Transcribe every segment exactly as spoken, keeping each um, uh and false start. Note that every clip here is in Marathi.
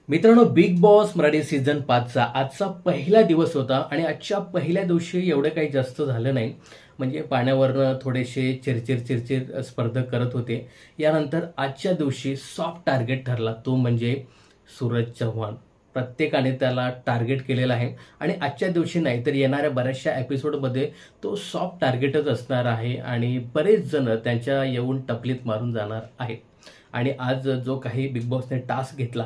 मित्रांनो, बिग बॉस मराठी सीझन पाचचा आजचा पहिला दिवस होता आणि आजच्या पहिल्या दिवशी एवढं काही जास्त झालं नाही. म्हणजे पाण्यावरनं थोडेसे चिरचिर चिरचिर स्पर्धक करत होते. यानंतर आजच्या दिवशी सॉफ्ट टार्गेट ठरला, तो म्हणजे सूरज चव्हाण. प्रत्येकाने त्याला टार्गेट केलेलं आहे आणि आजच्या दिवशी नाही तर येणाऱ्या बऱ्याचशा एपिसोडमध्ये तो सॉफ्ट टार्गेटच असणार आहे आणि बरेच जण त्यांच्या येऊन टपलीत मारून जाणार आहे. आणि आज जो काही बिग बॉसने टास्क घेतला,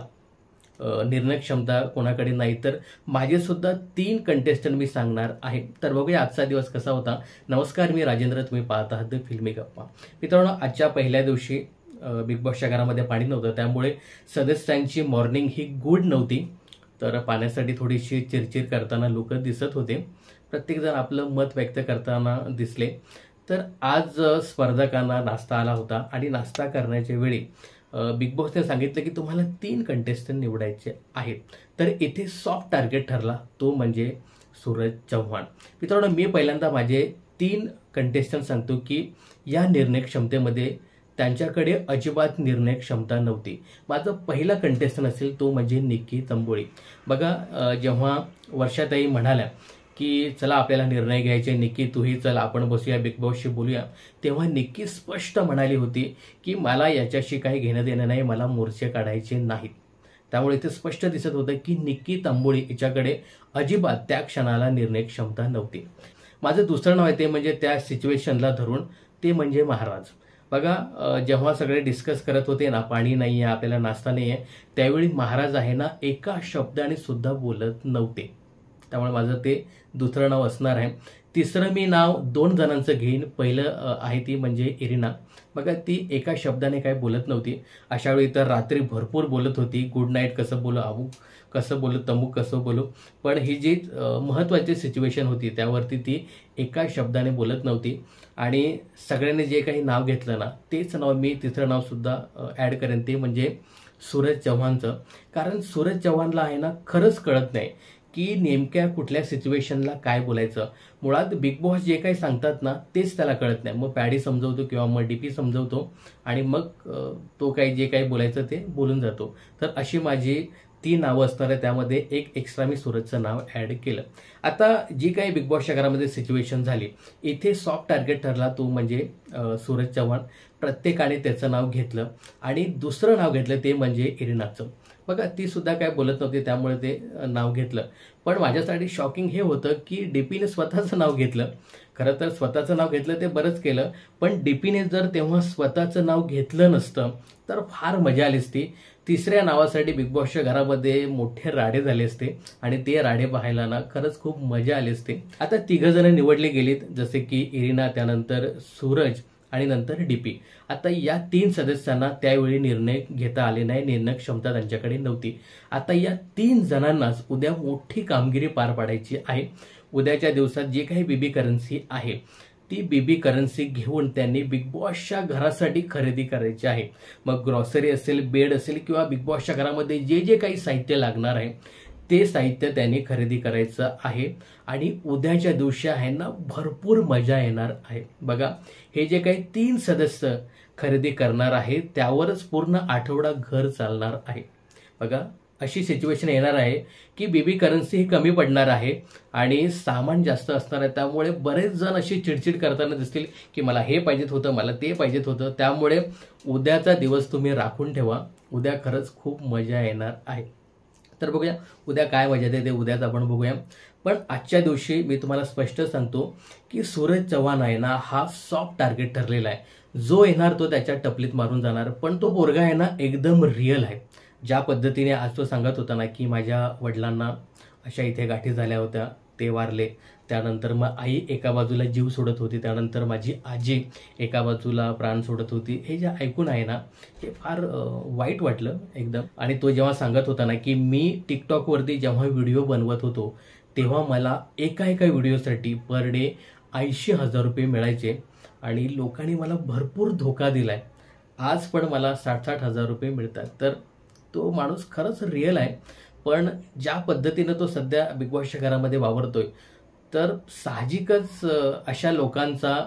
निर्णय क्षमता कोणाकडे नाही, तर माझे सुद्धा तीन कंटेस्टंट मी सांगणार आहे. तर बघूया आजचा दिवस कसा होता. नमस्कार, मी राजेंद्र, तुम्ही पाहत आहात द फिल्मी गप्पा. मित्रांनो, आजच्या पहिल्या दिवशी बिग बॉसच्या घरामध्ये पाणी नव्हतं, त्यामुळे सदस्यांची मॉर्निंग ही गुड नव्हती. तर पाण्यासाठी थोडीशी चिरचिर करताना लोक दिसत होते. प्रत्येकजण आपलं मत व्यक्त करताना दिसले. तर आज स्पर्धकांना नाश्ता आला होता आणि नाश्ता करण्याच्या वेळी बिग बॉसने सांगितलं की तुम्हाला तीन कंटेस्टंट निवडायचे आहेत. तर इथे सॉफ्ट टार्गेट ठरला, तो म्हणजे सूरज चव्हाण. मित्रांनो, मी पहिल्यांदा माझे तीन कंटेस्टंट सांगतो की या निर्णय क्षमतेमध्ये त्यांच्याकडे अजिबात निर्णय क्षमता नव्हती. माझं पहिला कंटेस्टंट असेल तो म्हणजे निक्की तंबोळी. बघा, जेव्हा वर्षाताई म्हणाल्या की चला आपल्याला निर्णय घ्यायचे, निक्की तूही चल आपण बसूया बिग बॉसशी बोलूया, तेव्हा निक्की स्पष्ट म्हणाली होती की मला याच्याशी काही घेणं देणं नाही, मला मोर्चे काढायचे नाहीत. त्यामुळे ते स्पष्ट दिसत होतं की निक्की तंबोळी हिच्याकडे अजिबात त्या क्षणाला निर्णय क्षमता नव्हती. माझं दुसरं नाव आहे ते म्हणजे त्या सिच्युएशनला धरून, ते म्हणजे महाराज. बघा, जेव्हा सगळे डिस्कस करत होते ना, पाणी नाही आहे, आपल्याला नाश्ता नाही आहे, त्यावेळी महाराज आहे ना एका शब्दाने सुद्धा बोलत नव्हते. त्यामुळे माझं ते दुसरं नाव असणार आहे. तिसरं मी नाव दोन जणांचं घेईन. पहिलं आहे ती म्हणजे इरिना. बघा, ती एका शब्दाने काय बोलत नव्हती. अशा वेळी तर रात्री भरपूर बोलत होती, गुड नाईट कसं बोलू, अमुक कसं बोलू, तमुक कसं बोलू. पण ही जी महत्त्वाची सिच्युएशन होती त्यावरती ती एका शब्दाने बोलत नव्हती. आणि सगळ्यांनी जे काही नाव घेतलं ना, तेच नाव मी तिसरं नावसुद्धा ॲड करेन, ते म्हणजे सूरज चव्हाणचं. कारण सूरज चव्हाणला आहे ना खरंच कळत नाही की नेमक्या कुठल्या सिच्युएशनला काय बोलायचं. मुळात बिग बॉस जे काही सांगतात ना तेच त्याला कळत नाही. मग पॅडी समजवतो किंवा मग डीपी समजवतो आणि मग तो काही जे काही बोलायचं ते बोलून जातो. तर अशी माझी ती नावं असणार आहे, त्यामध्ये एक एक्स्ट्रा मी सूरजचं नाव ॲड केलं. आता जी काही बिग बॉसच्या घरामध्ये सिच्युएशन झाली, इथे सॉफ्ट टार्गेट ठरला, तो म्हणजे सूरज चव्हाण. प्रत्येकाने त्याचं नाव घेतलं आणि दुसरं नाव घेतलं ते म्हणजे इरिनाचं. बघा, ती सुद्धा काय बोलत नव्हती, त्यामुळे ते नाव घेतलं. पण माझ्यासाठी शॉकिंग हे होतं की डीपीने स्वतःचं नाव घेतलं. खरं तर स्वतःचं नाव घेतलं ते बरंच केलं, पण डीपीने जर तेव्हा स्वतःचं नाव घेतलं नसतं तर फार मजा आली असती. तिसऱ्या नावासाठी बिग बॉसच्या घरामध्ये मोठे राडे झाले असते आणि ते राडे पाहायला ना खरंच खूप मजा आली असते. आता तिघं जण निवडले गेलीत, जसे की इरिना, त्यानंतर सूरज आणि नंतर डीपी. आता या तीन सदस्यांना त्यावेळी निर्णय घेता आले नाही, निर्णय क्षमता त्यांच्याकडे नव्हती. आता या तीन जणांनाच उद्या मोठी कामगिरी पार पाडायची आहे. उद्याच्या दिवसात जे काही बीबी करन्सी आहे ती बीबी करन्सी घेऊन त्यांनी बिग बॉसच्या घरासाठी खरेदी करायची आहे. मग ग्रॉसरी असेल, बेड असेल किंवा बिग बॉसच्या घरामध्ये जे जे काही साहित्य लागणार आहे ते साहित्य त्यांनी खरेदी करायचं आहे. आणि उद्याच्या दिवशी आहे ना भरपूर मजा येणार आहे. बघा, हे जे काही तीन सदस्य खरेदी करणार आहे त्यावरच पूर्ण आठवडा घर चालणार आहे. बघा, अशी सिच्युएशन येणार आहे की बीबी करन्सी ही कमी पडणार आहे आणि सामान जास्त असणार आहे. त्यामुळे बरेच जण अशी चिडचिड करताना दिसतील की मला हे पाहिजेत होतं, मला ते पाहिजेत होतं. त्यामुळे उद्याचा दिवस तुम्ही राखून ठेवा, उद्या खरंच खूप मजा येणार आहे. तर बघूया उद्या काय मजा येते ते उद्याच आपण बघूया. पण आजच्या दिवशी मी तुम्हाला स्पष्ट सांगतो की सूरज चव्हाण आहे ना हा सॉफ्ट टार्गेट ठरलेला आहे. जो येणार तो त्याच्या टपलीत मारून जाणार. पण तो पोरगा आहे ना एकदम रिअल आहे. ज्या पद्धतीने आज तो सांगत होता ना की माझ्या वडिलांना अशा इथे गाठी झाल्या होत्या, ते वारले, त्यानंतर मग आई एका बाजूला जीव सोडत होती, त्यानंतर माझी आजी एका बाजूला प्राण सोडत होती. हे जे ऐकून आहे ना हे फार वाईट वाटलं एकदम. आणि तो जेव्हा सांगत होता ना की मी टिकटॉकवरती जेव्हा व्हिडिओ बनवत होतो तेव्हा मला एका एका व्हिडिओसाठी पर डे ऐंशी हजार रुपये मिळायचे आणि लोकांनी मला भरपूर धोका दिलाय. आज पण मला साठ साठ हजार रुपये मिळतात. तर तो माणूस खरंच रिअल आहे. पण ज्या पद्धतीनं तो सध्या बिग बॉसच्या घरामध्ये वावरतोय तर साहजिकच अशा लोकांचा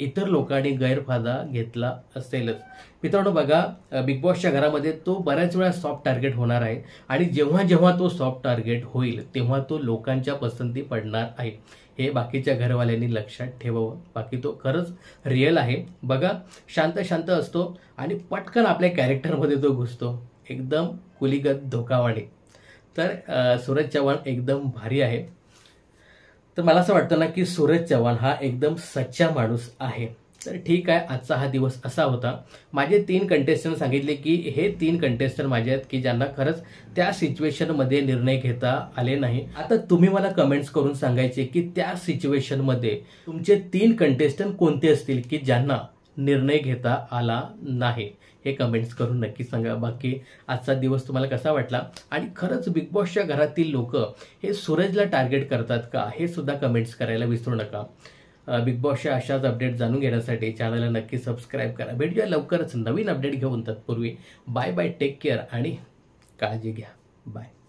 इतर लोकांनी गैरफायदा घेतला असेलच. मित्रांनो बघा, बिग बॉसच्या घरामध्ये तो बऱ्याच वेळा सॉफ्ट टार्गेट होणार आहे आणि जेव्हा जेव्हा तो सॉफ्ट टार्गेट होईल तेव्हा तो लोकांच्या पसंती पडणार आहे. हे बाकीच्या घरवाल्यांनी लक्षात ठेवावं. बाकी तो खरंच रिअल आहे. बघा, शांत शांत असतो आणि पटकन आपल्या कॅरेक्टरमध्ये तो घुसतो, एकदम कुलीगत धोकावाणी. तर सूरज चव्हाण एकदम भारी आहे. तर मला असं वाटतं ना की सूरज चव्हाण हा एकदम सच्चा माणूस आहे. तर ठीक आहे, आजचा हा दिवस असा होता. माझे तीन कंटेस्टंट सांगितले की हे तीन कंटेस्टंट माझे आहेत की ज्यांना खरंच त्या सिच्युएशनमध्ये निर्णय घेता आले नाही. आता तुम्ही मला कमेंट्स करून सांगायचे की त्या सिच्युएशनमध्ये तुमचे तीन कंटेस्टंट कोणते असतील की ज्यांना निर्णय घेता आला नाही. हे कमेंट्स करून नक्की सांगा. बाकी आजचा दिवस तुम्हाला कसा वाटला आणि खरंच बिग बॉसच्या घरातील लोक हे सूरजला टार्गेट करतात का, हे सुद्धा कमेंट्स करायला विसरू नका. बिग बॉसच्या अशाच अपडेट जाणून घेण्यासाठी चॅनलला नक्की सबस्क्राईब करा. भेटूया लवकरच नवीन अपडेट घेऊन. तत्पूर्वी बाय बाय, टेक केअर आणि काळजी घ्या. बाय.